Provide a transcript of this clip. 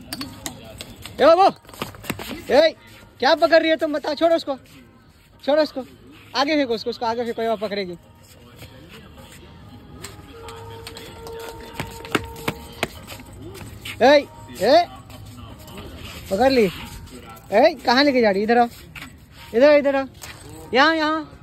ए बाबू, ए क्या पकड़ रही है तुम, बता। छोड़ो उसको, छोड़ो उसको, आगे फेंको उसको आगे फेंको, ये पकड़ेगी। ए पकड़ ली। ए कहाँ लेके जा रही? इधर आओ, इधर आओ, यहाँ यहाँ